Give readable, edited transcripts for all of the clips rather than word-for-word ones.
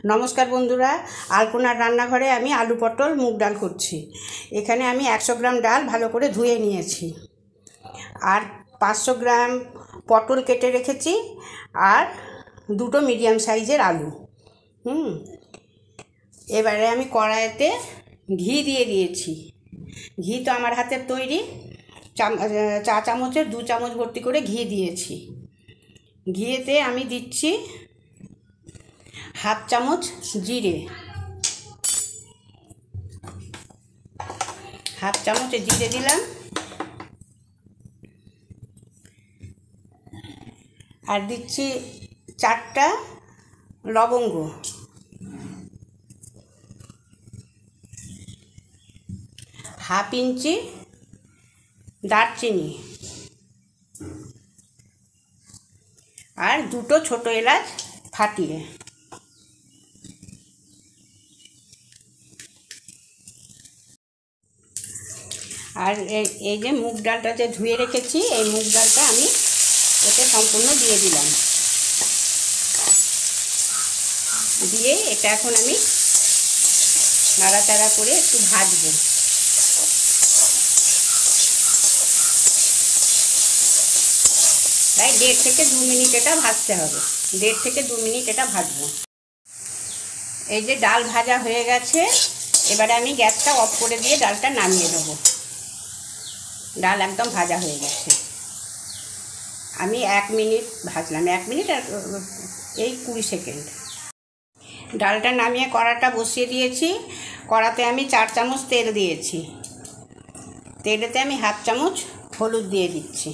नमस्कार बंधुरा आलपनार रान्नाघरे आमी आलू पटल मुग डाल करछि। एखाने आमी 100 ग्राम डाल भालो करे धुए निएछि और 500 ग्राम पटल केटे रेखेछि और दुटो मीडियम साइजेर आलू। एबारे आमी कड़ाइते घी दिए दिएछि। घी तो आमार हाथेर तैरी, चा चामचेर 2 चामच भर्ती करे घी दिएछि। घिएते आमी दिচ্ছি हाफ चामच जिरे, हाफ चामच जिरे दिलाम और दिচ্ছি 4टा लवंग, हाफ इंची दारचिनी और दुटो छोटो एलाच फाटिए। और ये मुग डालटा जो धुए रेखेছি এই মুগ ডালটা আমি এতে সম্পূর্ণ দিয়ে দিলাম। দিয়ে এটা এখন আমি নাড়াচাড়া করে একটু ভাজবো। তাই 1.5 থেকে 2 মিনিট এটা ভাজতে হবে। 1.5 থেকে 2 মিনিট এটা ভাজবো। এই যে ডাল ভাজা হয়ে গেছে, এবারে আমি গ্যাসটা অফ করে দিয়ে ডালটা নামিয়ে দেবো। डाल एकदम भाजा हो गए। आमी 1 मिनट भाजलाम, 1 मिनट और 20 सेकेंड। डालटा नामिए कड़ाटा बसिए दिएछि। कड़ाते आमी 4 चामच तेल दिएछि। तेलेते आमी हाफ चामच हलुद दिए दिচ্ছি।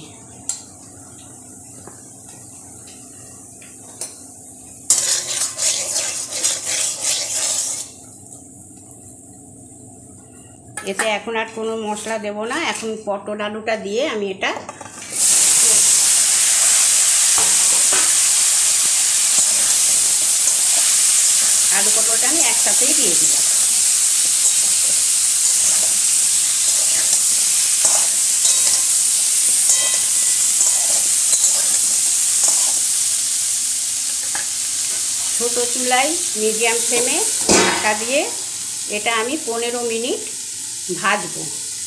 এতে এখন আর কোনো মশলা দেব না। এখন পটল আলুটা দিয়ে আমি এটা আলু পটলটা আমি একসাথেই দিয়ে দিলাম। ছোট চুলায় মিডিয়াম ফ্লেমে ঢাকা দিয়ে এটা আমি 15 মিনিট भाजबो।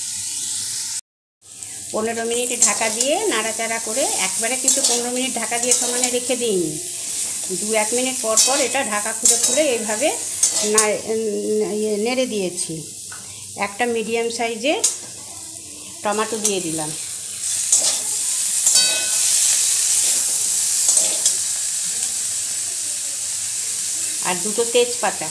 15 मिनट ढाका दिए नाड़ाचाड़ा करे एकबारे किन्तु 15 मिनट ढाका दिए समाने रेखे दिइनि। 2-1 मिनट पर पर एटा ढाका खुले खुले एइभावे नेड़े दिएछि। एकटा मीडियम साइजेर टमाटो दिए दिलाम। और दुटो तेजपाता,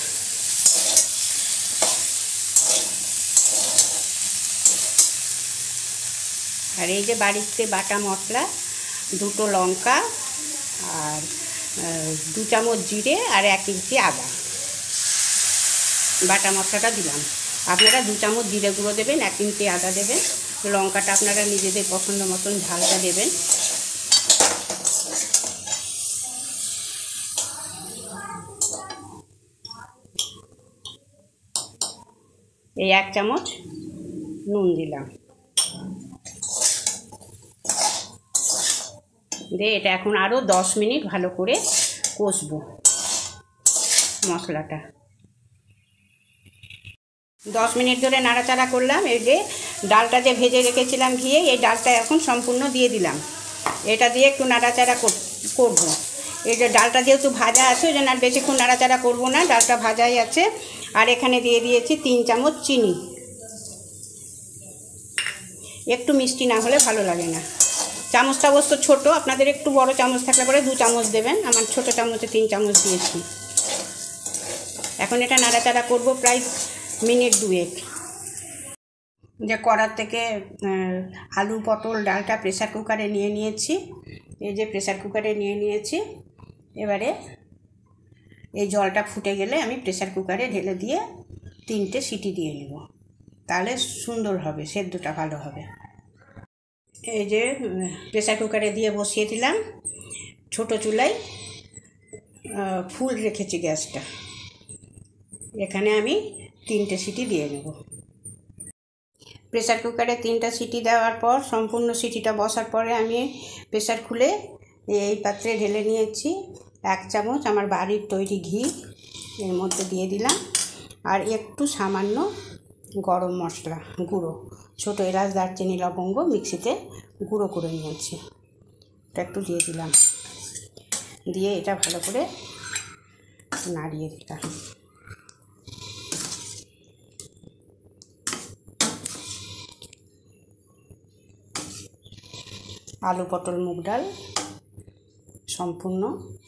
और ये बाड़ीते बाटा मसला, दुटो लंका और 2 चामच जिरे और 1 इंची आदा बाटा मसलाटा दिलाम। आपनारा 2 चामच जिरे गुঁড়ো देवें, 1 इंची आदा देवें। लंकाटा आपनारा निजेदेर पसंद मतन झालटा देवें। ये 1 चामच নুন दिलाम। দিয়ে এটা এখন আরও 10 মিনিট ভালো করে কষবো মশলাটা। 10 মিনিট ধরে নাড়াচাড়া করলাম। এই যে ডালটা যে ভেজে রেখেছিলাম ঘিয়ে, এই ডালটা এখন সম্পূর্ণ দিয়ে দিলাম। এটা দিয়ে একটু নাড়াচাড়া করব। এই যে ডালটা যেহেতু ভাজা আছে ওই জন্য আর বেশিক্ষণ নাড়াচাড়া করব না, ডালটা ভাজাই আছে। আর এখানে দিয়ে দিয়েছি 3 চামচ চিনি। একটু মিষ্টি না হলে ভালো লাগে না। চামচটা অবশ্য ছোটো, আপনাদের একটু বড় চামচ থাকলে পরে 2 চামচ দেবেন। আমার ছোটো চামচে 3 চামচ দিয়েছি। এখন এটা নাড়াচাড়া করব প্রায় মিনিট 2। যে কড়ার থেকে আলু পটল ডালটা প্রেসার কুকারে নিয়ে নিয়েছি। এই যে প্রেসার কুকারে নিয়ে নিয়েছি। এবারে এই জলটা ফুটে গেলে আমি প্রেসার কুকারে ঢেলে দিয়ে 3টে সিটি দিয়ে নেব, তাহলে সুন্দর হবে, সেদ্ধটা ভালো হবে। এই যে প্রেসার কুকারে দিয়ে বসিয়ে দিলাম। ছোট চুলায় ফুল রেখেছি গ্যাসটা। এখানে আমি 3টে সিটি দিয়ে নেব। প্রেসার কুকারে 3টা সিটি দেওয়ার পর সম্পূর্ণ সিটিটা বসার পরে আমি প্রেসার খুলে এই পাত্রে ঢেলে নিয়েছি 1 চামচ আমার বাড়ির তৈরি ঘি। এর মধ্যে দিয়ে দিলাম আর একটু সামান্য গরম মশলা গুঁড়ো, ছোটো এলাচ দারচিনি লবঙ্গ মিক্সিতে গুঁড়ো করে নিয়েছি, এটা একটু দিয়ে দিলাম। দিয়ে এটা ভালো করে নাড়িয়ে দিলাম। আলু পটল মুগ ডাল সম্পূর্ণ।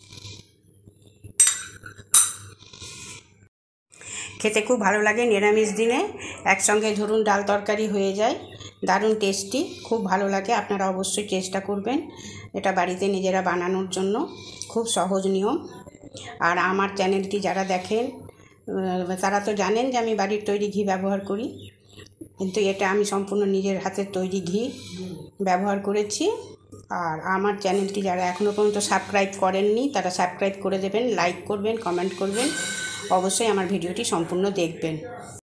খেতে খুব ভালো লাগে নিরামিষ দিনে, একসঙ্গে ধরুন ডাল তরকারি হয়ে যায়, দারুণ টেস্টি, খুব ভালো লাগে। আপনারা অবশ্যই চেষ্টা করবেন এটা বাড়িতে নিজেরা বানানোর জন্য, খুব সহজ নিয়ম। আর আমার চ্যানেলটি যারা দেখেন তারা তো জানেন যে আমি বাড়ির তৈরি ঘি ব্যবহার করি, কিন্তু এটা আমি সম্পূর্ণ নিজের হাতের তৈরি ঘি ব্যবহার করেছি। আর আমার চ্যানেলটি যারা এখনও পর্যন্ত সাবস্ক্রাইব করেননি তারা সাবস্ক্রাইব করে দেবেন, লাইক করবেন, কমেন্ট করবেন, অবশ্যই আমার ভিডিওটি সম্পূর্ণ দেখবেন।